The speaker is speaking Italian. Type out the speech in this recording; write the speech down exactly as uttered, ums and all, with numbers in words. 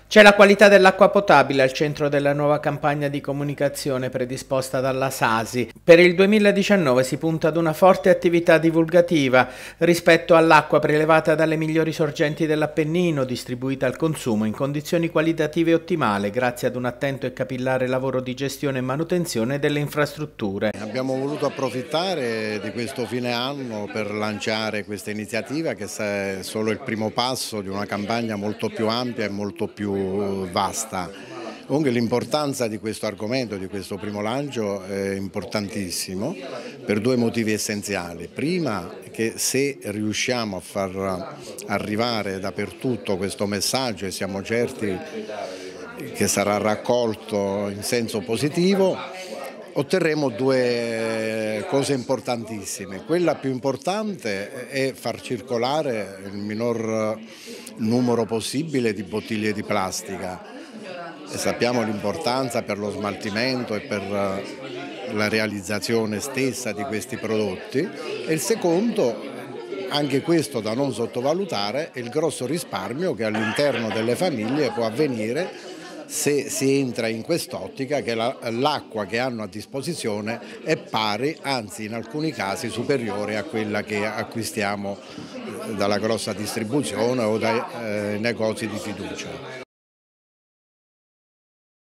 C'è la qualità dell'acqua potabile al centro della nuova campagna di comunicazione predisposta dalla Sasi. Per il duemiladiciannove si punta ad una forte attività divulgativa rispetto all'acqua prelevata dalle migliori sorgenti dell'Appennino, distribuita al consumo in condizioni qualitative ottimali grazie ad un attento e capillare lavoro di gestione e manutenzione delle infrastrutture. Abbiamo voluto approfittare di questo fine anno per lanciare questa iniziativa che è solo il primo passo di una campagna molto più ampia e molto più vasta. Comunque l'importanza di questo argomento, di questo primo lancio è importantissimo per due motivi essenziali. Prima, che se riusciamo a far arrivare dappertutto questo messaggio e siamo certi che sarà raccolto in senso positivo, otterremo due cose importantissime. Quella più importante è far circolare il minor numero possibile di bottiglie di plastica. E sappiamo l'importanza per lo smaltimento e per la realizzazione stessa di questi prodotti. E il secondo, anche questo da non sottovalutare, è il grosso risparmio che all'interno delle famiglie può avvenire se si entra in quest'ottica che l'acqua che hanno a disposizione è pari, anzi in alcuni casi superiore a quella che acquistiamo dalla grossa distribuzione o dai eh, negozi di fiducia.